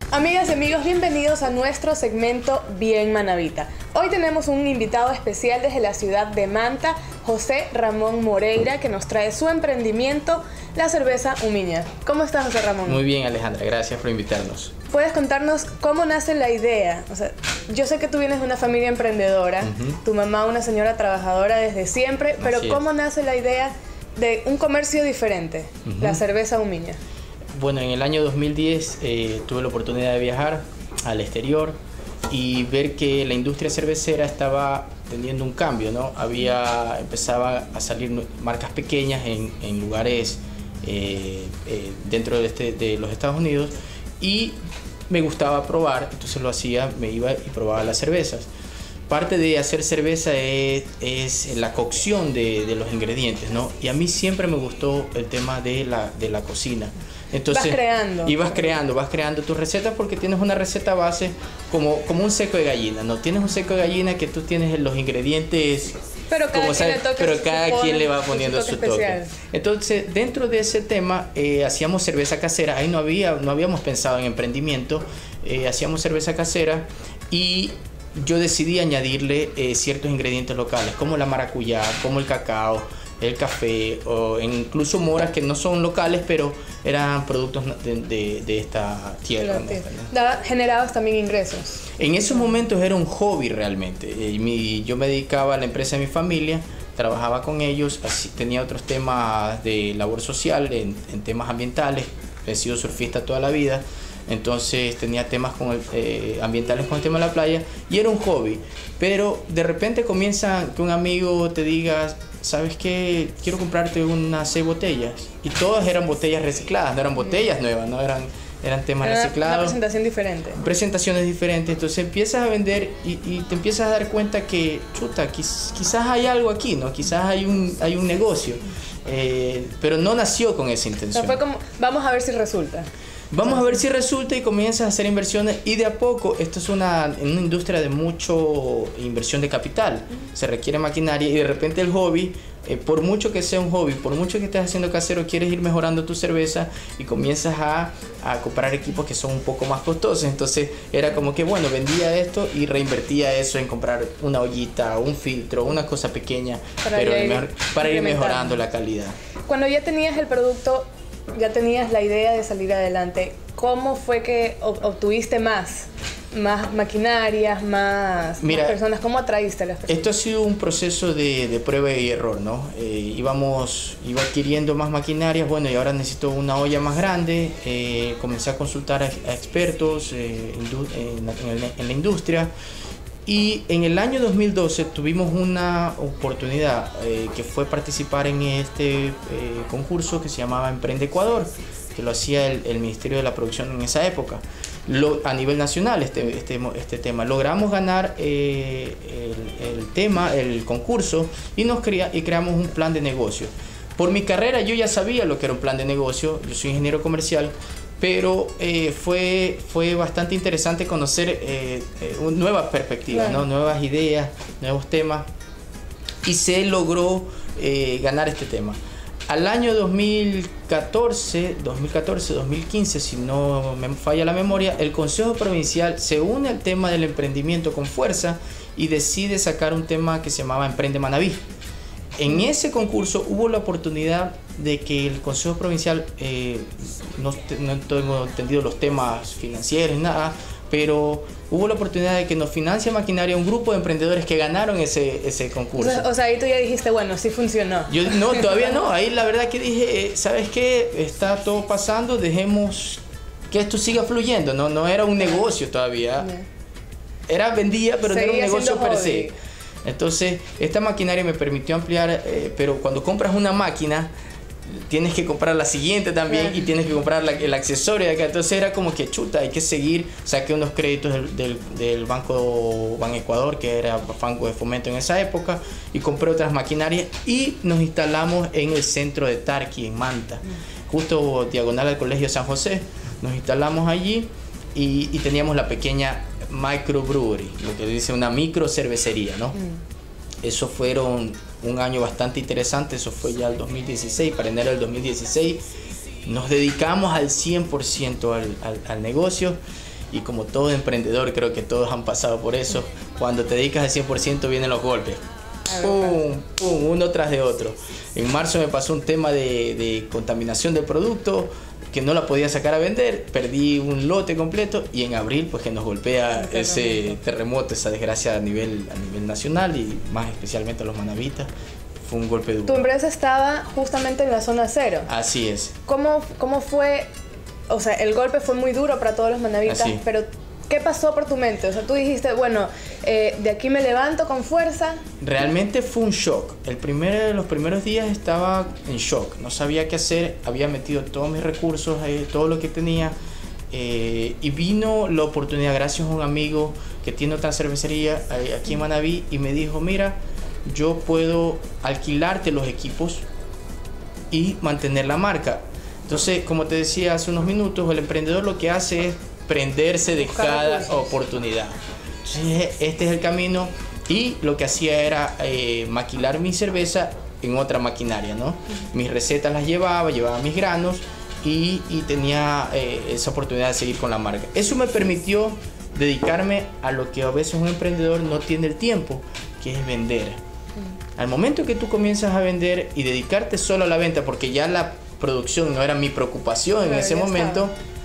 Amigas y amigos, bienvenidos a nuestro segmento Bien Manabita. Hoy tenemos un invitado especial desde la ciudad de Manta, José Ramón Moreira, que nos trae su emprendimiento, la cerveza Umiña. ¿Cómo estás, José Ramón? Muy bien, Alejandra, gracias por invitarnos. ¿Puedes contarnos cómo nace la idea? O sea, yo sé que tú vienes de una familia emprendedora, tu mamá una señora trabajadora desde siempre, pero ¿cómo nace la idea de un comercio diferente, la cerveza Umiña? Bueno, en el año 2010 tuve la oportunidad de viajar al exterior y ver que la industria cervecera estaba teniendo un cambio, ¿no? Empezaba a salir marcas pequeñas en lugares dentro de los Estados Unidos y me gustaba probar, entonces lo hacía, me iba y probaba las cervezas. Parte de hacer cerveza es la cocción de los ingredientes, ¿no? Y a mí siempre me gustó el tema de la cocina. Entonces, vas creando tus recetas porque tienes una receta base como un seco de gallina, ¿no? Tienes un seco de gallina que tú tienes los ingredientes, pero cada quien le va poniendo su toque. Entonces, dentro de ese tema, hacíamos cerveza casera. Ahí no habíamos pensado en emprendimiento, hacíamos cerveza casera y yo decidí añadirle ciertos ingredientes locales, como la maracuyá, como el cacao, el café, o incluso moras que no son locales, pero eran productos de esta tierra. ¿Generabas también ingresos? En esos momentos era un hobby realmente. Yo me dedicaba a la empresa de mi familia, trabajaba con ellos, así, tenía otros temas de labor social, en temas ambientales. He sido surfista toda la vida. Entonces tenía temas ambientales con el tema de la playa y era un hobby, pero de repente comienza que un amigo te diga, ¿sabes qué? Quiero comprarte unas 6 botellas y todas eran botellas recicladas, no eran botellas nuevas, no eran temas reciclados. Una presentación diferente. Presentaciones diferentes, entonces empiezas a vender y te empiezas a dar cuenta que, chuta, quizás hay algo aquí, ¿no? Quizás hay un negocio, pero no nació con esa intención. O sea, fue como, vamos a ver si resulta. Vamos a ver si resulta y comienzas a hacer inversiones y de a poco, esto es una industria de mucho inversión de capital, se requiere maquinaria y de repente el hobby, por mucho que sea un hobby, por mucho que estés haciendo casero, quieres ir mejorando tu cerveza y comienzas a comprar equipos que son un poco más costosos, entonces era como que bueno, vendía esto y reinvertía eso en comprar una ollita, un filtro, una cosa pequeña, para ir mejorando la calidad. Cuando ya tenías el producto, ya tenías la idea de salir adelante, ¿cómo fue que obtuviste más maquinarias, más personas? ¿Cómo atraíste a las personas? Esto ha sido un proceso de prueba y error, ¿no? Iba adquiriendo más maquinarias, bueno, y ahora necesito una olla más grande, comencé a consultar a expertos en la industria. Y en el año 2012 tuvimos una oportunidad que fue participar en este concurso que se llamaba Emprende Ecuador, que lo hacía el Ministerio de la Producción en esa época. A nivel nacional este tema. Logramos ganar el concurso y creamos un plan de negocio. Por mi carrera yo ya sabía lo que era un plan de negocio, yo soy ingeniero comercial, pero fue bastante interesante conocer nuevas perspectivas, ¿no? Nuevas ideas, nuevos temas, y se logró ganar este tema. Al año 2014-2015, si no me falla la memoria, el Consejo Provincial se une al tema del emprendimiento con fuerza y decide sacar un tema que se llamaba Emprende Manabí. En ese concurso hubo la oportunidad de que el Consejo Provincial, no tengo entendido los temas financieros, nada, pero hubo la oportunidad de que nos financia maquinaria un grupo de emprendedores que ganaron ese concurso. O sea, ahí tú ya dijiste, bueno, sí funcionó. Yo no, todavía no. Ahí la verdad que dije, ¿sabes qué? Está todo pasando, dejemos que esto siga fluyendo. No era un negocio todavía. Vendía, pero no era un negocio per se. Entonces, esta maquinaria me permitió ampliar, pero cuando compras una máquina, tienes que comprar la siguiente también y tienes que comprar el accesorio de acá. Entonces era como que chuta, hay que seguir. Saqué unos créditos del Banco Ecuador, que era Banco de Fomento en esa época, y compré otras maquinarias y nos instalamos en el centro de Tarqui, en Manta, justo diagonal al Colegio San José. Nos instalamos allí y teníamos la pequeña microbrewery, lo que dice una micro cervecería, ¿no? Eso fueron un año bastante interesante, eso fue ya el 2016, para enero del 2016. Nos dedicamos al 100% al negocio y como todo emprendedor, creo que todos han pasado por eso, cuando te dedicas al 100% vienen los golpes. Pum, pum, uno tras de otro. En marzo me pasó un tema de contaminación del producto, que no la podía sacar a vender, perdí un lote completo, y en abril pues que nos golpea ese terremoto, esa desgracia a nivel nacional y más especialmente a los manavitas. Fue un golpe duro. Tu empresa estaba justamente en la zona cero. Así es. ¿Cómo fue? O sea, el golpe fue muy duro para todos los manavitas, pero ¿qué pasó por tu mente? O sea, tú dijiste, bueno, de aquí me levanto con fuerza. Realmente fue un shock. Los primeros días estaba en shock. No sabía qué hacer. Había metido todos mis recursos, todo lo que tenía. Y vino la oportunidad, gracias a un amigo que tiene otra cervecería aquí en Manaví, y me dijo, mira, yo puedo alquilarte los equipos y mantener la marca. Entonces, como te decía hace unos minutos, el emprendedor lo que hace es prenderse de cada oportunidad. Entonces, este es el camino, y lo que hacía era maquilar mi cerveza en otra maquinaria, ¿no? Mis recetas las llevaba mis granos, y tenía esa oportunidad de seguir con la marca. Eso me permitió dedicarme a lo que a veces un emprendedor no tiene el tiempo, que es vender. Al momento que tú comienzas a vender y dedicarte solo a la venta, porque ya la producción no era mi preocupación en ese momento,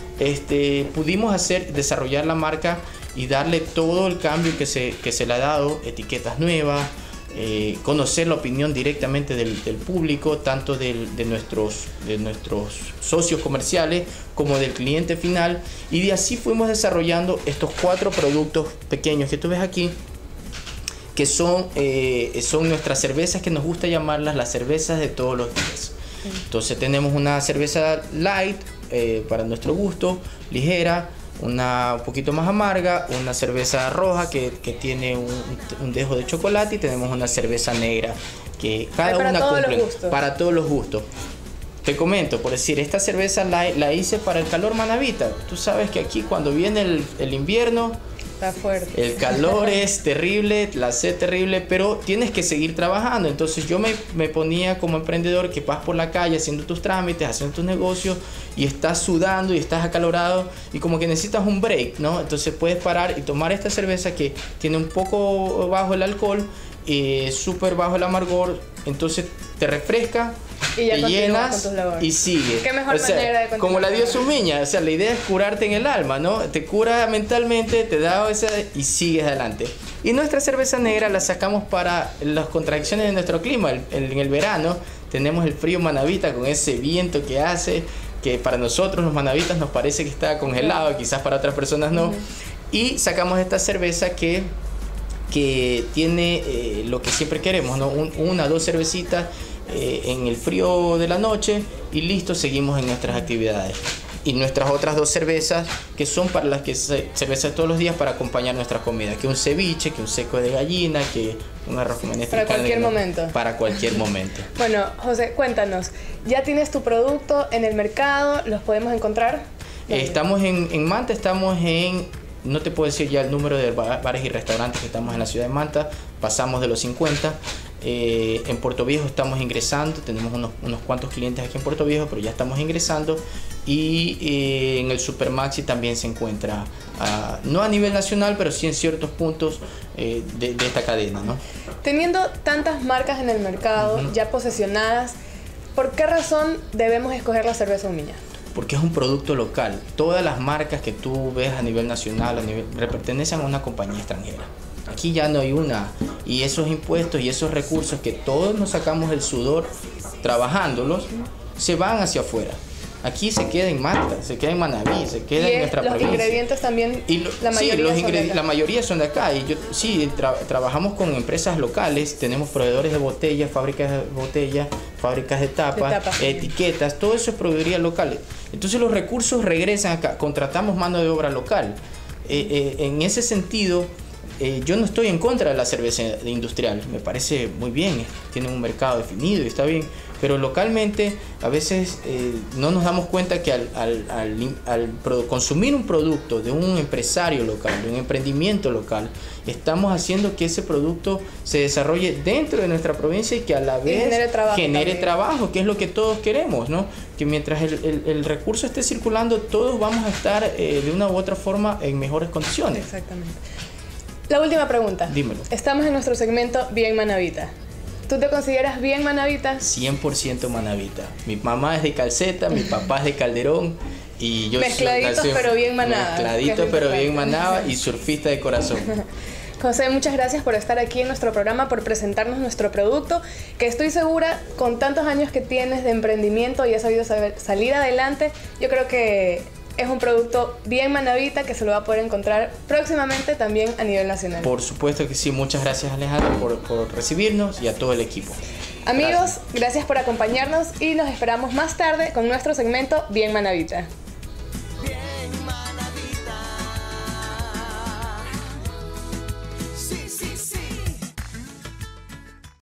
pudimos desarrollar la marca y darle todo el cambio que se le ha dado, etiquetas nuevas, conocer la opinión directamente del público, tanto de nuestros socios comerciales como del cliente final, y de así fuimos desarrollando estos 4 productos pequeños que tú ves aquí, que son nuestras cervezas, que nos gusta llamarlas las cervezas de todos los días. Entonces tenemos una cerveza light, para nuestro gusto, ligera, una un poquito más amarga, una cerveza roja que tiene un dejo de chocolate, y tenemos una cerveza negra, que cada una cumple para todos los gustos. Te comento, por decir, esta cerveza la hice para el calor manavita. Tú sabes que aquí cuando viene el invierno, está fuerte. El calor es terrible, la sed terrible, pero tienes que seguir trabajando. Entonces yo me ponía como emprendedor, que vas por la calle haciendo tus trámites, haciendo tus negocios, y estás sudando y estás acalorado, y como que necesitas un break, ¿no? Entonces puedes parar y tomar esta cerveza que tiene un poco bajo el alcohol, súper bajo el amargor, entonces te refresca, y ya te llenas y sigues. Qué mejor manera de continuar. Como la dio Sumiña, o sea, la idea es curarte en el alma, ¿no? Te cura mentalmente, te da y sigues adelante. Y nuestra cerveza negra la sacamos para las contradicciones de nuestro clima. En el verano tenemos el frío manavita, con ese viento que hace, que para nosotros los manavitas nos parece que está congelado, quizás para otras personas no. Y sacamos esta cerveza que tiene lo que siempre queremos, ¿no? Una, 2 cervecitas en el frío de la noche, y listo, seguimos en nuestras actividades. Y nuestras otras 2 cervezas, que son para las que cervezas todos los días para acompañar nuestra comida, que un ceviche, que un seco de gallina, que un arroz con menestra. Para cualquier momento. Para cualquier momento. Bueno, José, cuéntanos, ¿ya tienes tu producto en el mercado? ¿Los podemos encontrar? Estamos en Manta, estamos en... No te puedo decir ya el número de bares y restaurantes que estamos en la ciudad de Manta, pasamos de los 50. En Puerto Viejo estamos ingresando, tenemos unos cuantos clientes aquí en Puerto Viejo, pero ya estamos ingresando. Y en el Supermaxi también se encuentra, no a nivel nacional, pero sí en ciertos puntos de esta cadena, ¿no? Teniendo tantas marcas en el mercado, ya posesionadas, ¿por qué razón debemos escoger la cerveza Sumiña? Porque es un producto local. Todas las marcas que tú ves a nivel nacional, pertenecen a una compañía extranjera. Aquí ya no hay una. Y esos impuestos y esos recursos que todos nos sacamos el sudor trabajándolos, se van hacia afuera. Aquí se queda en Manta, se queda en Manaví, se queda en nuestra provincia. Los ingredientes también, la mayoría son de acá. Y trabajamos con empresas locales, tenemos proveedores de botellas, fábricas de botellas, fábricas de tapas, etiquetas, todo eso es proveeduría local. Entonces los recursos regresan acá, contratamos mano de obra local. En ese sentido, yo no estoy en contra de la cerveza industrial, me parece muy bien, tiene un mercado definido y está bien. pero localmente a veces no nos damos cuenta que consumir un producto de un empresario local, de un emprendimiento local, estamos haciendo que ese producto se desarrolle dentro de nuestra provincia y que a la vez genere trabajo, que es lo que todos queremos, ¿no? Que mientras el recurso esté circulando, todos vamos a estar de una u otra forma en mejores condiciones. Exactamente. La última pregunta. Dímelo. Estamos en nuestro segmento Bien Manabita. ¿Tú te consideras bien manabita? 100% manabita. Mi mamá es de Calceta, mi papá es de Calderón y yo mezcladitos pero bien manada. Mezcladitos pero bien manada y surfista de corazón. José, muchas gracias por estar aquí en nuestro programa, por presentarnos nuestro producto, que estoy segura, con tantos años que tienes de emprendimiento y has sabido salir adelante, yo creo que es un producto bien manabita que se lo va a poder encontrar próximamente también a nivel nacional. Por supuesto que sí. Muchas gracias, Alejandro, por recibirnos y a todo el equipo. Amigos, gracias por acompañarnos y nos esperamos más tarde con nuestro segmento Bien Manabita.